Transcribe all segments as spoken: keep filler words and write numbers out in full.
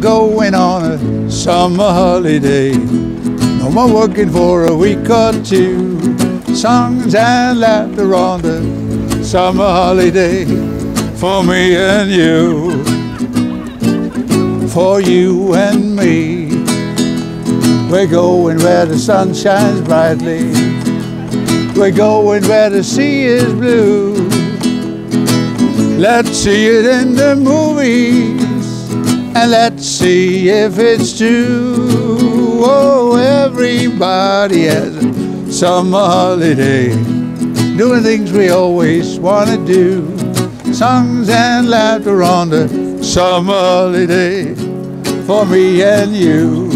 going on a summer holiday. No more working for a week or two. Songs and laughter on the summer holiday. For me and you. For you and me. We're going where the sun shines brightly. We're going where the sea is blue. Let's see it in the movies, and let's see if it's true. Oh, everybody has a summer holiday, doing things we always want to do. Songs and laughter on the summer holiday, for me and you.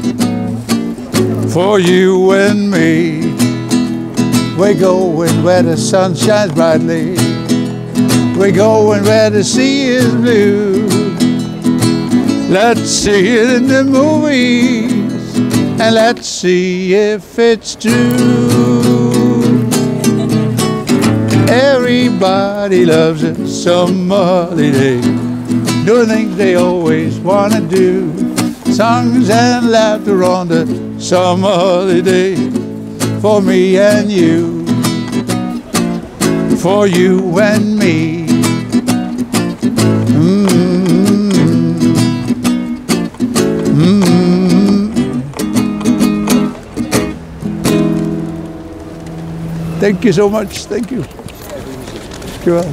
For you and me, we're going where the sun shines brightly. We're going where the sea is blue. Let's see it in the movies, and let's see if it's true. Everybody loves a summer holiday, doing things they always want to do. Songs and laughter on the summer holiday, for me and you, for you and me. Mm-hmm. Mm-hmm. Thank you so much, thank you. Dankjewel.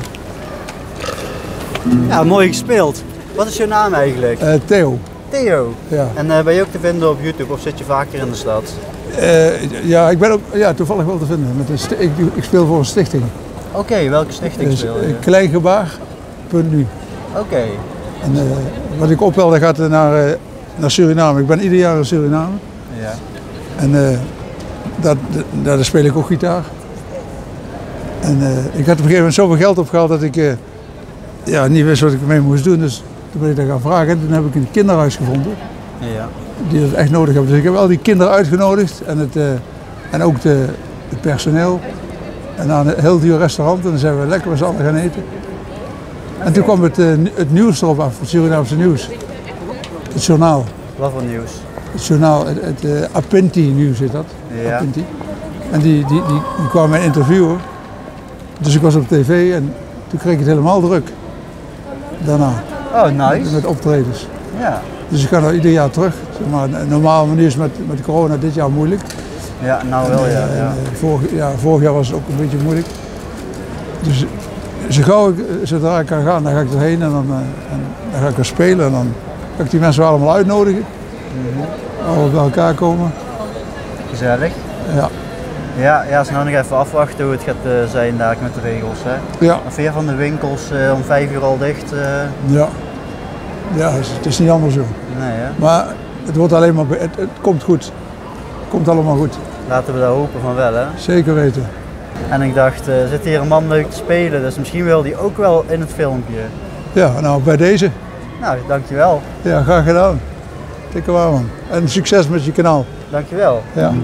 Ja, mooi gespeeld. Wat is jouw naam eigenlijk? Uh, Theo. Theo? Ja. En uh, ben je ook te vinden op YouTube of zit je vaker in de stad? Uh, ja, ik ben ook ja, toevallig wel te vinden. Met een ik, ik speel voor een stichting. Oké, okay, welke stichting dus, speel je? Kleingebaar punt nu. Oké. Okay. En uh, wat ik opwelde gaat naar, uh, naar Suriname. Ik ben ieder jaar in Suriname. Ja. En uh, daar, daar speel ik ook gitaar. En uh, ik had op een gegeven moment zoveel geld opgehaald dat ik uh, ja, niet wist wat ik ermee moest doen. Dus toen ben ik daar gaan vragen en toen heb ik een kinderhuis gevonden. Ja. Die dat echt nodig hebben. Dus ik heb al die kinderen uitgenodigd en, het, uh, en ook de, het personeel. En naar een heel duur restaurant en dan zijn we lekker met z'n allen gaan eten. En toen kwam het, uh, het nieuws erop af, het Surinaamse nieuws. Het journaal. Wat voor nieuws? Het journaal, het, het uh, Apinti-nieuws is dat. Ja. Apinti. En die, die, die, die kwamen mij interviewen. Dus ik was op tv en toen kreeg ik het helemaal druk. Daarna. Oh, nice. Met, met optredens. Ja. Dus ik ga nou ieder jaar terug. Zeg maar, normaal nu is het met, met corona dit jaar moeilijk. Ja, nou wel, ja. En, ja. en, vorig, ja. Vorig jaar was het ook een beetje moeilijk. Dus zo gauw ik, zodra ik kan gaan, dan ga ik erheen en dan, uh, en dan ga ik er spelen. En dan ga ik die mensen wel allemaal uitnodigen. Mm-hmm. Allemaal bij elkaar komen. Gezellig. Ja. Ja, ja, ze nou nog even afwachten hoe het gaat uh, zijn daar met de regels. Hè? Ja. Of weer van de winkels uh, om vijf uur al dicht. Uh... Ja. Ja, het is, het is niet anders zo. Nee, hè? Maar het wordt alleen maar, het, het komt goed. Het komt allemaal goed. Laten we dat hopen van wel, hè? Zeker weten. En ik dacht, uh, zit hier een man leuk te spelen, dus misschien wil die ook wel in het filmpje. Ja, nou bij deze. Nou, dankjewel. Ja, graag gedaan. Dikke waar, man. En succes met je kanaal. Dankjewel. Ja.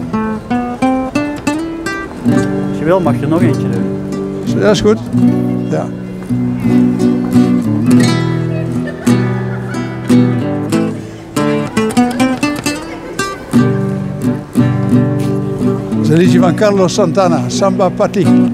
Als je wil mag je er nog eentje doen. Ja, is goed. Ja. Dat is een liedje van Carlos Santana, Samba Pati.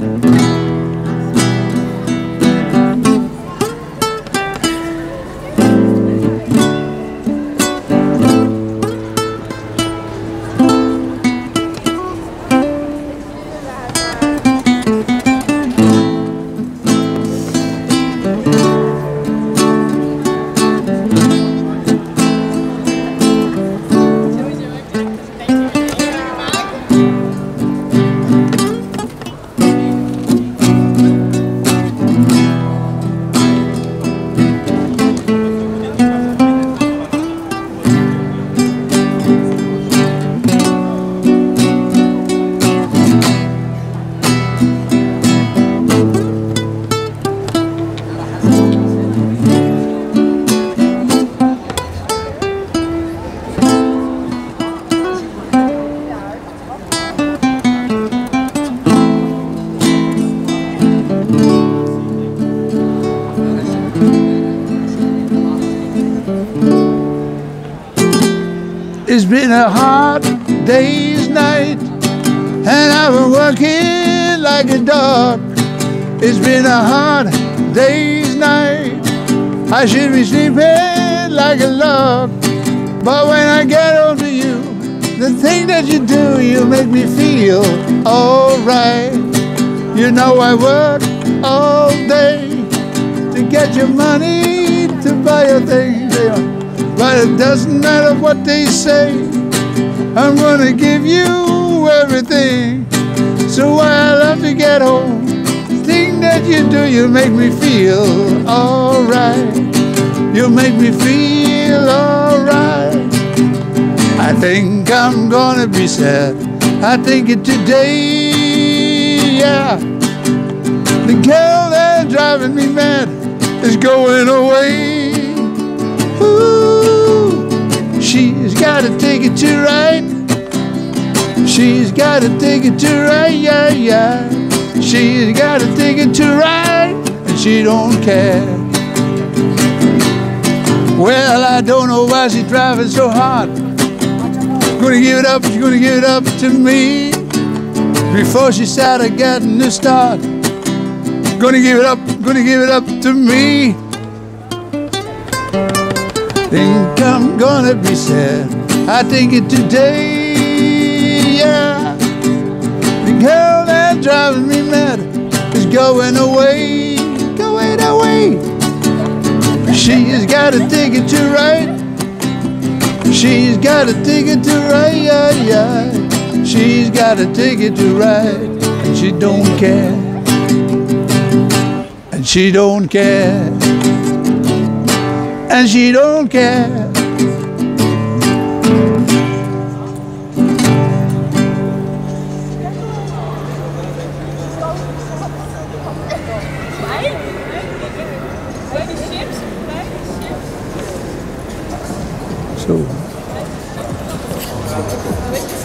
It's been a hard day's night, and I've been working like a dog. It's been a hard day's night. I should be sleeping like a log. But when I get home to you, the thing that you do, you make me feel alright. You know I work all day to get your money to buy your things, but it doesn't matter what they say. I'm gonna give you everything. So why I love to get home, the thing that you do, you make me feel alright. You make me feel alright. I think I'm gonna be sad, I think it today, yeah. The girl that's driving me mad is going away. Ooh, she's gotta take it to right. She's gotta take it to right, yeah, yeah. She's gotta take it to right, and she don't care. Well, I don't know why she's driving so hard. Gonna give it up, she's gonna give it up to me before she started getting the start. Gonna give it up, gonna give it up to me. Think I'm gonna be sad, I think it today, yeah. The girl that's driving me mad is going away, going away. She's gotta take it to right. She's gotta take it to right, yeah, yeah. She's gotta take it to right, and she don't care. And she don't care. And she don't care. So